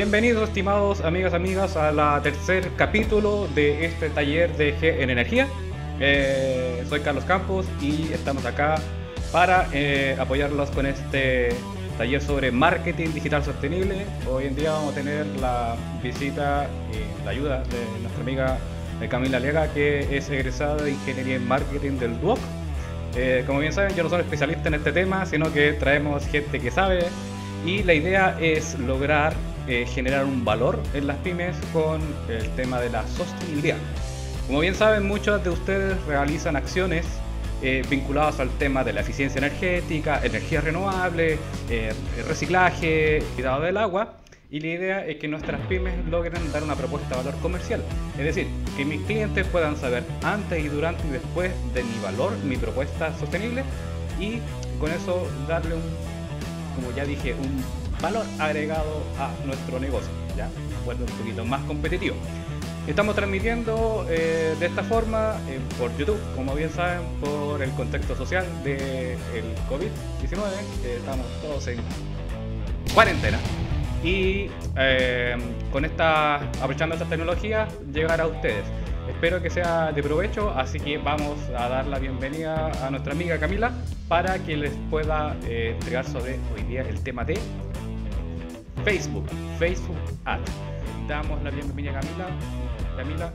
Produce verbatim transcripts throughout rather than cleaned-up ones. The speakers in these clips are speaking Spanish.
Bienvenidos, estimados amigas, amigas, a la tercer capítulo de este taller de G en Energía. Eh, soy Carlos Campos y estamos acá para eh, apoyarlos con este taller sobre marketing digital sostenible. Hoy en día vamos a tener la visita y la ayuda de nuestra amiga Camila Aliaga, que es egresada de Ingeniería en Marketing del D U O C. Eh, como bien saben, yo no soy especialista en este tema, sino que traemos gente que sabe, y la idea es lograr eh, generar un valor en las pymes con el tema de la sostenibilidad. Como bien saben, muchos de ustedes realizan acciones eh, vinculadas al tema de la eficiencia energética, energía renovable, eh, reciclaje, cuidado del agua, y la idea es que nuestras pymes logren dar una propuesta de valor comercial, es decir, que mis clientes puedan saber antes y durante y después de mi valor, mi propuesta sostenible, y con eso darle un, como ya dije, un valor agregado a nuestro negocio, ya, vuelve un poquito más competitivo. Estamos transmitiendo eh, de esta forma eh, por YouTube, como bien saben, por el contexto social del COVID diecinueve, eh, estamos todos en cuarentena. Y eh, con esta, aprovechando estas tecnologías, llegar a ustedes. Espero que sea de provecho, así que vamos a dar la bienvenida a nuestra amiga Camila para que les pueda eh, entregar sobre hoy día el tema de Facebook, Facebook Ads. Damos la bienvenida a Camila. Camila.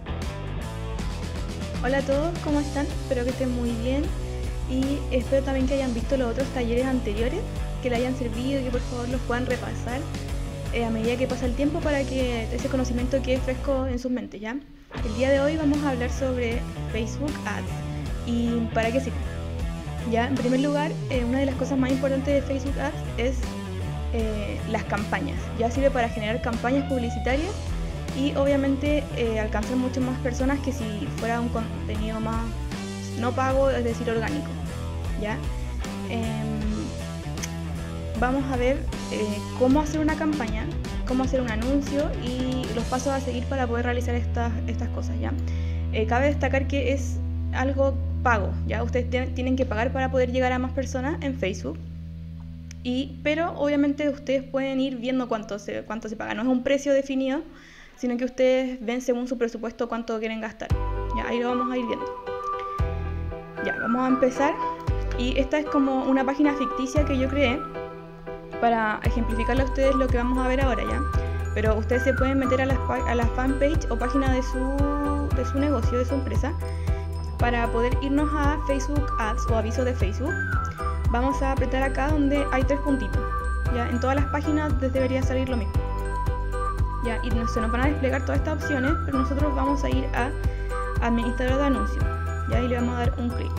Hola a todos, ¿cómo están? Espero que estén muy bien y espero también que hayan visto los otros talleres anteriores, que les hayan servido y que por favor los puedan repasar eh, a medida que pasa el tiempo para que ese conocimiento quede fresco en sus mentes, ¿ya? El día de hoy vamos a hablar sobre Facebook Ads y para qué sirve. Ya, en primer lugar, eh, una de las cosas más importantes de Facebook Ads es eh, las campañas. Ya sirve para generar campañas publicitarias y obviamente eh, alcanzar muchas más personas que si fuera un contenido más no pago, es decir, orgánico. ¿Ya? Eh, vamos a ver eh, cómo hacer una campaña, cómo hacer un anuncio y los pasos a seguir para poder realizar estas, estas cosas. ¿Ya? Eh, cabe destacar que es algo pago, ¿ya? Ustedes tienen, tienen que pagar para poder llegar a más personas en Facebook. Y, pero obviamente ustedes pueden ir viendo cuánto se, cuánto se paga. No es un precio definido, sino que ustedes ven según su presupuesto cuánto quieren gastar. Ya, ahí lo vamos a ir viendo. Ya, vamos a empezar. Y esta es como una página ficticia que yo creé para ejemplificarle a ustedes lo que vamos a ver ahora, ¿ya? Pero ustedes se pueden meter a la, a la fanpage o página de su, de su negocio, de su empresa, para poder irnos a Facebook Ads o aviso de Facebook. Vamos a apretar acá donde hay tres puntitos. ¿Ya? En todas las páginas les debería salir lo mismo. ¿Ya? Y se nos van a desplegar todas estas opciones, pero nosotros vamos a ir a administrador de anuncios. ¿Ya? Y le vamos a dar un clic.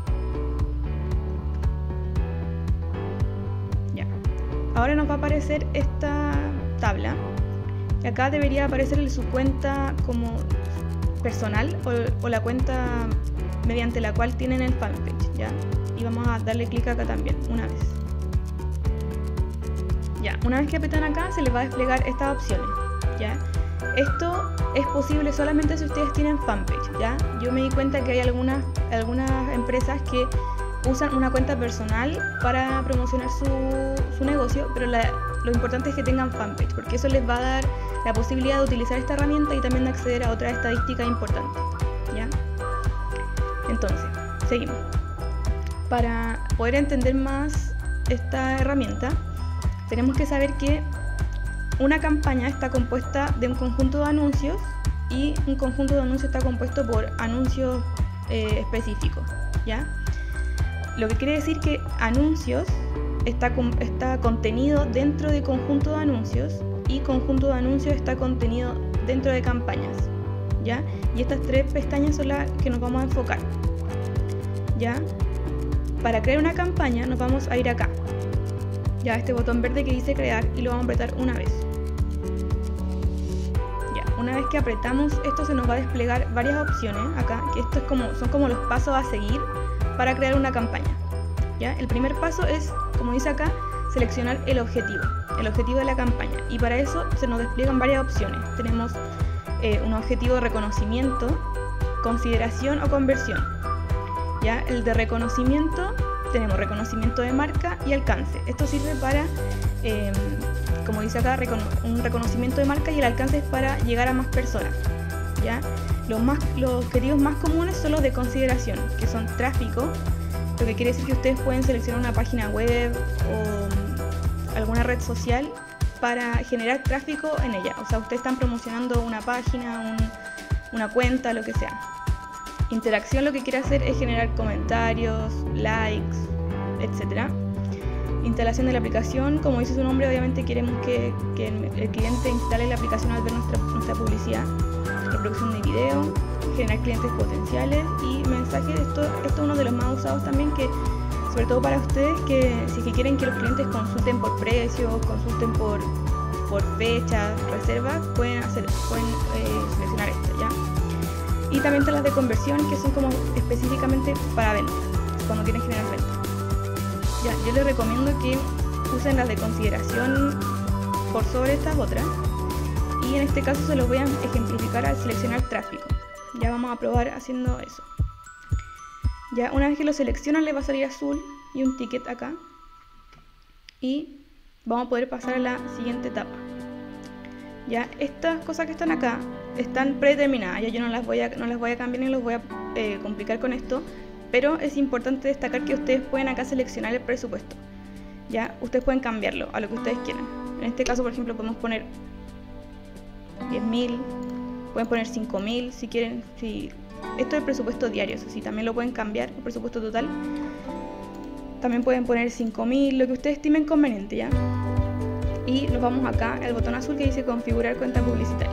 Ya. Ahora nos va a aparecer esta tabla. Y acá debería aparecer su cuenta como personal o, o la cuenta mediante la cual tienen el fanpage. ¿Ya? Y vamos a darle clic acá también, una vez. Ya, una vez que apretan acá se les va a desplegar estas opciones, ¿ya? Esto es posible solamente si ustedes tienen fanpage, ¿ya? Yo me di cuenta que hay algunas, algunas empresas que usan una cuenta personal para promocionar su, su negocio, pero la, lo importante es que tengan fanpage, porque eso les va a dar la posibilidad de utilizar esta herramienta y también de acceder a otras estadísticas importantes, ¿ya? Entonces, seguimos. Para poder entender más esta herramienta, tenemos que saber que una campaña está compuesta de un conjunto de anuncios y un conjunto de anuncios está compuesto por anuncios eh, específicos, ¿ya? Lo que quiere decir que anuncios está, está contenido dentro de conjunto de anuncios y conjunto de anuncios está contenido dentro de campañas, ¿ya? Y estas tres pestañas son las que nos vamos a enfocar, ¿ya? Para crear una campaña nos vamos a ir acá, ya, este botón verde que dice crear, y lo vamos a apretar una vez. Ya, una vez que apretamos esto se nos va a desplegar varias opciones acá, que esto es como, son como los pasos a seguir para crear una campaña. Ya, el primer paso es, como dice acá, seleccionar el objetivo, el objetivo de la campaña, y para eso se nos despliegan varias opciones. Tenemos eh, un objetivo de reconocimiento, consideración o conversión. ¿Ya? El de reconocimiento, tenemos reconocimiento de marca y alcance. Esto sirve para eh, como dice acá, recono un reconocimiento de marca y el alcance es para llegar a más personas, ¿ya? Los, más, los queridos más comunes son los de consideración, que son tráfico, lo que quiere decir que ustedes pueden seleccionar una página web o alguna red social para generar tráfico en ella. O sea, ustedes están promocionando una página, un, una cuenta, lo que sea. Interacción lo que quiere hacer es generar comentarios, likes, etcétera. Instalación de la aplicación, como dice su nombre, obviamente queremos que, que el, el cliente instale la aplicación al ver nuestra, nuestra publicidad. Reproducción de video, generar clientes potenciales y mensajes. Esto, esto es uno de los más usados también, que sobre todo para ustedes que si que quieren que los clientes consulten por precios, consulten por, por fechas, reservas, pueden, hacer, pueden eh, seleccionar esto, ¿ya? Y también están las de conversión, que son como específicamente para ventas, cuando quieren generar ventas. Ya, yo les recomiendo que usen las de consideración por sobre estas otras, y en este caso se los voy a ejemplificar al seleccionar tráfico. Ya vamos a probar haciendo eso. Ya una vez que lo seleccionan les va a salir azul y un ticket acá, y vamos a poder pasar a la siguiente etapa. Ya estas cosas que están acá están predeterminadas, ya yo no las voy a, no las voy a cambiar ni los voy a eh, complicar con esto, pero es importante destacar que ustedes pueden acá seleccionar el presupuesto. Ya ustedes pueden cambiarlo a lo que ustedes quieran. En este caso, por ejemplo, podemos poner diez mil, pueden poner cinco mil si quieren. Si... Esto es el presupuesto diario, eso sí, también lo pueden cambiar, el presupuesto total. También pueden poner cinco mil, lo que ustedes estimen conveniente, ¿ya? Y nos vamos acá al botón azul que dice configurar cuenta publicitaria.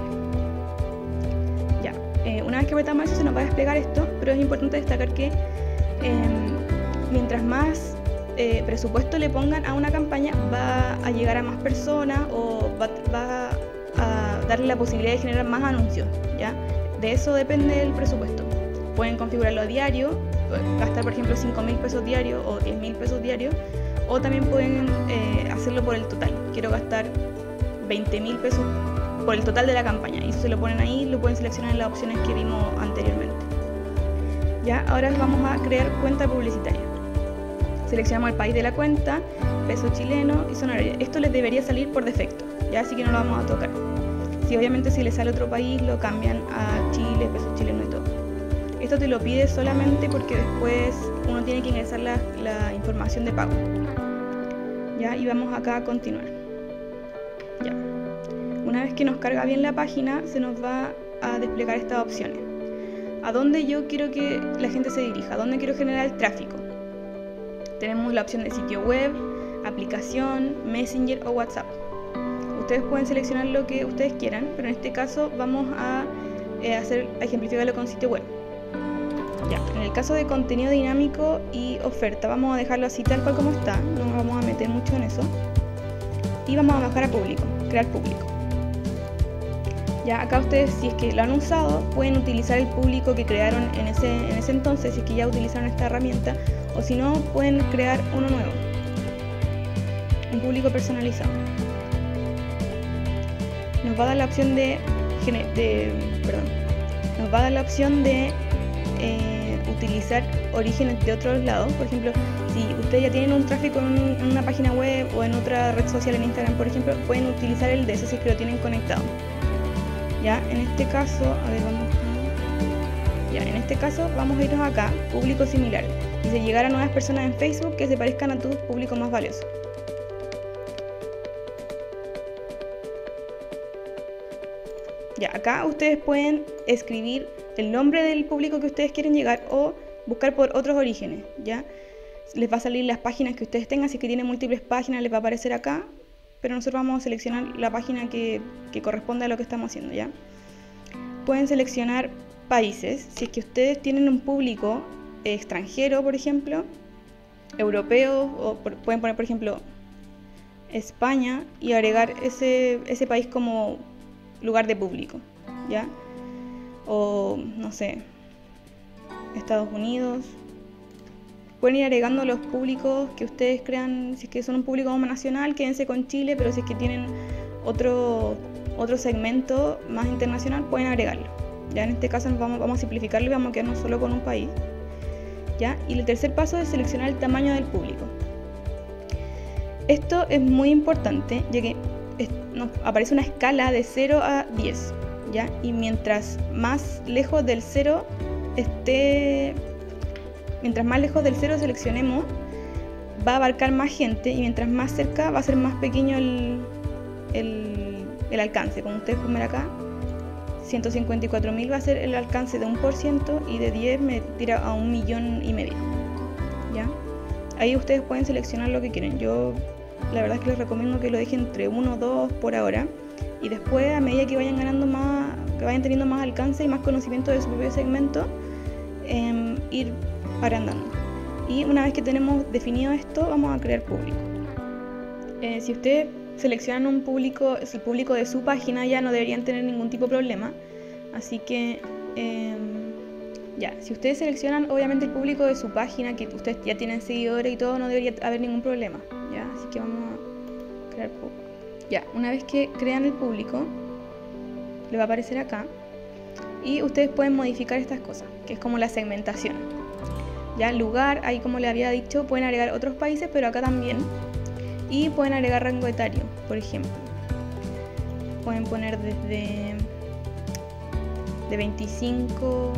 Ya, eh, una vez que apretamos eso se nos va a desplegar esto, pero es importante destacar que eh, mientras más eh, presupuesto le pongan a una campaña, va a llegar a más personas o va, va a darle la posibilidad de generar más anuncios, ¿ya? De eso depende el presupuesto. Pueden configurarlo a diario, gastar por ejemplo cinco mil pesos diarios o diez mil pesos diarios, o también pueden eh, hacerlo por el total. Quiero gastar veinte mil pesos por el total de la campaña, y eso se lo ponen ahí, lo pueden seleccionar en las opciones que vimos anteriormente. Ya, ahora vamos a crear cuenta publicitaria. Seleccionamos el país de la cuenta, peso chileno y zona horaria. Esto les debería salir por defecto, ya, así que no lo vamos a tocar. Si obviamente si les sale otro país lo cambian a Chile, peso chileno y todo. Esto te lo pide solamente porque después uno tiene que ingresar la, la información de pago. Ya, y vamos acá a continuar. Ya. Una vez que nos carga bien la página, se nos va a desplegar estas opciones. ¿A dónde yo quiero que la gente se dirija? ¿A dónde quiero generar el tráfico? Tenemos la opción de sitio web, aplicación, Messenger o WhatsApp. Ustedes pueden seleccionar lo que ustedes quieran, pero en este caso vamos a, eh, hacer, a ejemplificarlo con sitio web. Ya, en el caso de contenido dinámico y oferta, vamos a dejarlo así tal cual como está, no nos vamos a meter mucho en eso. Y vamos a bajar a público, crear público. Ya acá ustedes, si es que lo han usado, pueden utilizar el público que crearon en ese, en ese entonces, si es que ya utilizaron esta herramienta, o si no, pueden crear uno nuevo, un público personalizado. Nos va a dar la opción de, de perdón, nos va a dar la opción de eh, utilizar orígenes de otros lados. Por ejemplo, si ustedes ya tienen un tráfico en, en una página web o en otra red social, en Instagram por ejemplo, pueden utilizar el de eso si es que lo tienen conectado. Ya, en este caso, a ver, vamos a... Ya, en este caso vamos a irnos acá, público similar. Dice llegar a nuevas personas en Facebook que se parezcan a tu público más valioso. Ya, acá ustedes pueden escribir el nombre del público que ustedes quieren llegar o buscar por otros orígenes, ¿ya? Les va a salir las páginas que ustedes tengan, si es que tienen múltiples páginas les va a aparecer acá, pero nosotros vamos a seleccionar la página que, que corresponde a lo que estamos haciendo, ¿ya? Pueden seleccionar países, si es que ustedes tienen un público extranjero, por ejemplo, europeo, o por, pueden poner por ejemplo España y agregar ese, ese país como lugar de público, ¿ya? O no sé, Estados Unidos. Pueden ir agregando los públicos que ustedes crean. Si es que son un público más nacional, quédense con Chile, pero si es que tienen otro, otro segmento más internacional, pueden agregarlo. Ya en este caso nos vamos, vamos a simplificarlo y vamos a quedarnos solo con un país, ¿ya? Y el tercer paso es seleccionar el tamaño del público. Esto es muy importante, ya que es, nos aparece una escala de cero a diez, ¿ya? Y mientras más lejos del cero esté, mientras más lejos del cero seleccionemos, va a abarcar más gente, y mientras más cerca va a ser más pequeño el, el, el alcance. Como ustedes pueden ver acá, ciento cincuenta y cuatro mil va a ser el alcance de un por ciento, y de diez me tira a un millón y medio, ¿ya? Ahí ustedes pueden seleccionar lo que quieren. Yo la verdad es que les recomiendo que lo dejen entre uno o dos por ahora, y después, a medida que vayan ganando más, que vayan teniendo más alcance y más conocimiento de su propio segmento, eh, ir agrandando. Y una vez que tenemos definido esto, vamos a crear público. Eh, si ustedes seleccionan un público, el público de su página, ya no deberían tener ningún tipo de problema. Así que, eh, ya, si ustedes seleccionan obviamente el público de su página, que ustedes ya tienen seguidores y todo, no debería haber ningún problema, ¿ya? Así que vamos a crear público. Ya, una vez que crean el público, le va a aparecer acá, y ustedes pueden modificar estas cosas, que es como la segmentación. Ya, lugar, ahí como le había dicho, pueden agregar otros países, pero acá también. Y pueden agregar rango etario, por ejemplo. Pueden poner desde de veinticinco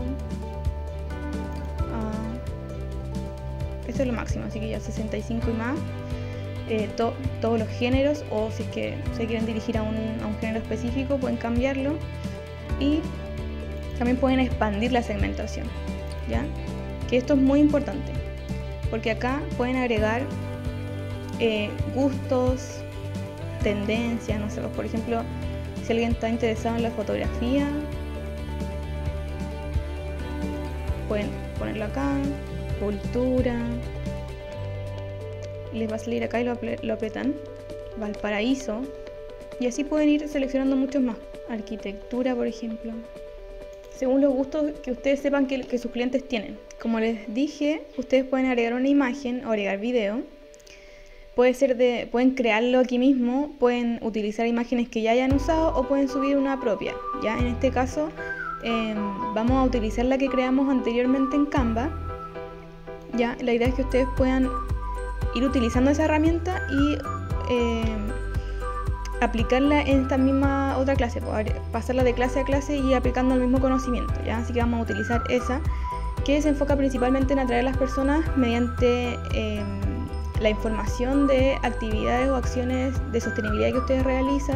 a... Esto es lo máximo, así que ya sesenta y cinco y más. Eh, to, todos los géneros, o si es que se quieren dirigir a un, a un género específico, pueden cambiarlo. Y también pueden expandir la segmentación, ¿ya? Que esto es muy importante, porque acá pueden agregar eh, gustos, tendencias, no sé, por ejemplo, si alguien está interesado en la fotografía, pueden ponerlo acá, cultura, les va a salir acá y lo, lo apretan, Valparaíso, y así pueden ir seleccionando muchos más, arquitectura, por ejemplo, según los gustos que ustedes sepan que, que sus clientes tienen. Como les dije, ustedes pueden agregar una imagen o agregar video. Puede ser de, pueden crearlo aquí mismo, pueden utilizar imágenes que ya hayan usado, o pueden subir una propia. Ya en este caso eh, vamos a utilizar la que creamos anteriormente en Canva. Ya, la idea es que ustedes puedan ir utilizando esa herramienta y eh, aplicarla en esta misma otra clase, pasarla de clase a clase y aplicando el mismo conocimiento, ¿ya? Así que vamos a utilizar esa, que se enfoca principalmente en atraer a las personas mediante eh, la información de actividades o acciones de sostenibilidad que ustedes realizan.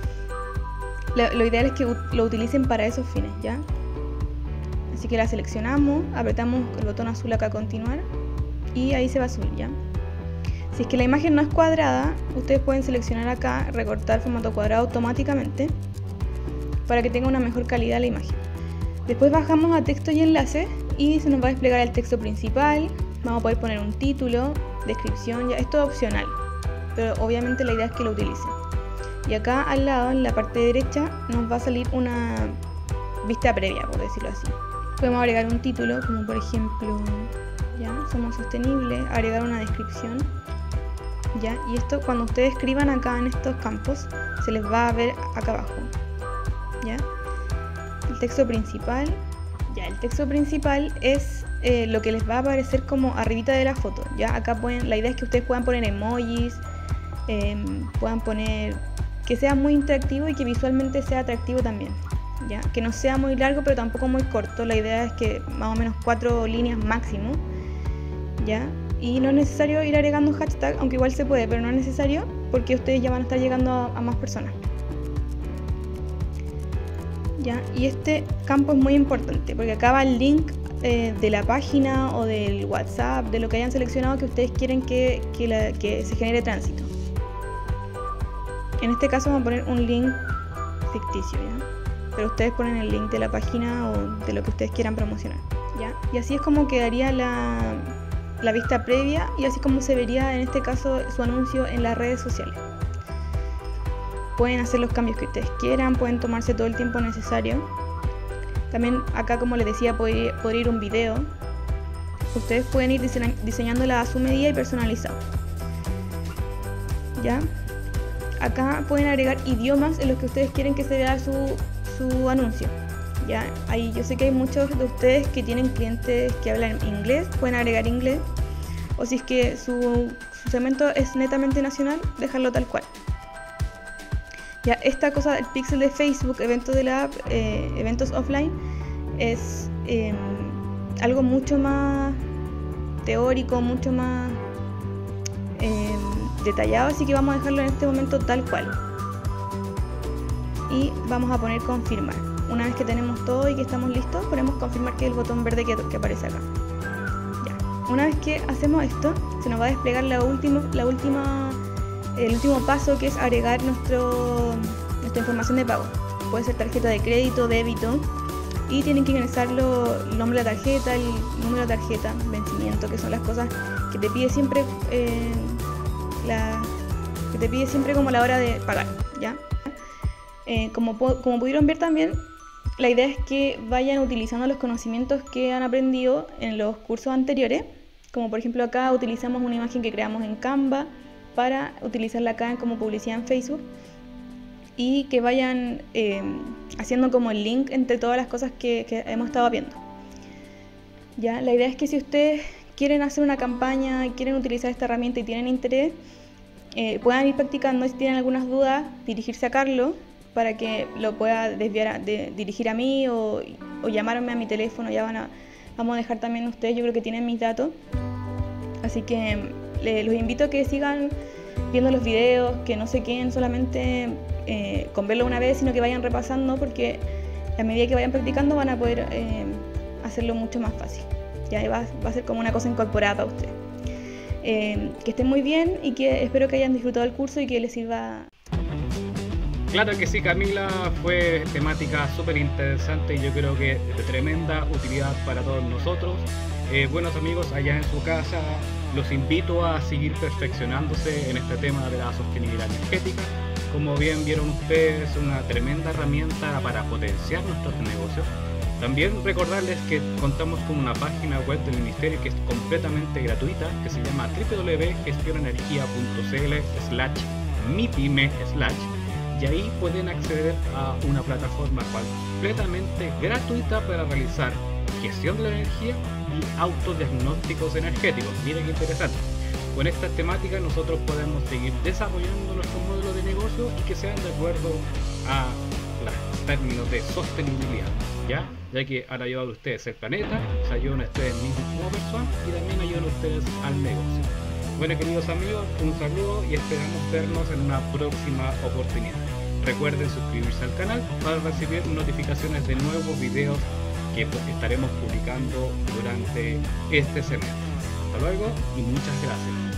Lo, lo ideal es que lo utilicen para esos fines, ¿ya? Así que la seleccionamos, apretamos el botón azul acá, continuar, y ahí se va azul, ¿ya? Si es que la imagen no es cuadrada, ustedes pueden seleccionar acá, recortar formato cuadrado automáticamente, para que tenga una mejor calidad la imagen. Después bajamos a texto y enlaces, y se nos va a desplegar el texto principal. Vamos a poder poner un título, descripción, ya esto es opcional, pero obviamente la idea es que lo utilicen. Y acá al lado, en la parte derecha, nos va a salir una vista previa, por decirlo así. Podemos agregar un título, como por ejemplo, ya, somos sostenibles, agregar una descripción, ya, y esto cuando ustedes escriban acá en estos campos, se les va a ver acá abajo, ya. El texto principal, ya, el texto principal es eh, lo que les va a aparecer como arribita de la foto, ya. Acá pueden, la idea es que ustedes puedan poner emojis, eh, puedan poner, que sea muy interactivo y que visualmente sea atractivo también, ya, que no sea muy largo pero tampoco muy corto. La idea es que más o menos cuatro líneas máximo, ya, y no es necesario ir agregando hashtag, aunque igual se puede, pero no es necesario porque ustedes ya van a estar llegando a, a más personas, ya. Y este campo es muy importante porque acá va el link eh, de la página o del WhatsApp, de lo que hayan seleccionado que ustedes quieren que, que, la, que se genere tránsito. En este caso vamos a poner un link ficticio, ¿ya? Pero ustedes ponen el link de la página o de lo que ustedes quieran promocionar, ¿ya? Y así es como quedaría la, la vista previa, y así como se vería en este caso su anuncio en las redes sociales. Pueden hacer los cambios que ustedes quieran, pueden tomarse todo el tiempo necesario. También acá, como les decía, puede, puede ir un video. Ustedes pueden ir diseña, diseñándola a su medida y personalizado, ¿ya? Acá pueden agregar idiomas en los que ustedes quieren que se vea su, su anuncio, ¿ya? Ahí yo sé que hay muchos de ustedes que tienen clientes que hablan inglés, pueden agregar inglés, o si es que su, su segmento es netamente nacional, dejarlo tal cual. Ya esta cosa, el pixel de Facebook, eventos de la app, eh, eventos offline, es eh, algo mucho más teórico, mucho más eh, detallado, así que vamos a dejarlo en este momento tal cual. Y vamos a poner confirmar. Una vez que tenemos todo y que estamos listos, ponemos confirmar, que es el botón verde que, que aparece acá. Ya. Una vez que hacemos esto, se nos va a desplegar la última, la última, el último paso, que es agregar nuestro, nuestra información de pago. Puede ser tarjeta de crédito, débito, y tienen que ingresarlo, el nombre de la tarjeta, el número de tarjeta, vencimiento, que son las cosas que te pide siempre, eh, la, que te pide siempre como la hora de pagar, ¿ya? Eh, como, como pudieron ver también, la idea es que vayan utilizando los conocimientos que han aprendido en los cursos anteriores, como por ejemplo acá utilizamos una imagen que creamos en Canva para utilizarla acá como publicidad en Facebook, y que vayan eh, haciendo como el link entre todas las cosas que, que hemos estado viendo. Ya, la idea es que si ustedes quieren hacer una campaña y quieren utilizar esta herramienta y tienen interés, eh, puedan ir practicando. Si tienen algunas dudas, dirigirse a Carlos para que lo pueda desviar a, de, dirigir a mí o, o llamarme a mi teléfono. Ya van a, vamos a dejar también ustedes, yo creo que tienen mis datos, así que le, los invito a que sigan viendo los videos, que no se queden solamente eh, con verlo una vez, sino que vayan repasando, porque a medida que vayan practicando van a poder eh, hacerlo mucho más fácil. Ya va, va a ser como una cosa incorporada para ustedes. Eh, que estén muy bien y que espero que hayan disfrutado el curso y que les sirva. Claro que sí, Camila, fue temática súper interesante y yo creo que de tremenda utilidad para todos nosotros. Eh, buenos amigos allá en su casa, los invito a seguir perfeccionándose en este tema de la sostenibilidad energética. Como bien vieron ustedes, una tremenda herramienta para potenciar nuestros negocios. También recordarles que contamos con una página web del Ministerio que es completamente gratuita, que se llama w w w punto gestionenergia punto c l slash mipyme slash, y ahí pueden acceder a una plataforma completamente gratuita para realizar gestión de la energía y autodiagnósticos energéticos. Miren qué interesante. Con estas temáticas nosotros podemos seguir desarrollando nuestro modelo de negocio y que sean de acuerdo a los términos de sostenibilidad, ¿ya? Ya que han ayudado a ustedes el planeta, se ayudan a ustedes mismos como personas y también ayudan a ustedes al negocio. Bueno, queridos amigos, un saludo y esperamos vernos en una próxima oportunidad. Recuerden suscribirse al canal para recibir notificaciones de nuevos videos que estaremos publicando durante este semestre. Hasta luego y muchas gracias.